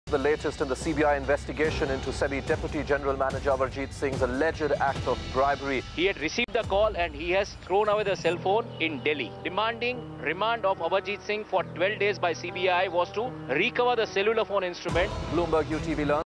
The latest in the CBI investigation into SEBI Deputy General Manager Avarjeet Singh's alleged act of bribery. He had received the call and he has thrown away the cell phone in Delhi. Demanding remand of Avarjeet Singh for 12 days by CBI was to recover the cellular phone instrument. Bloomberg UTV learned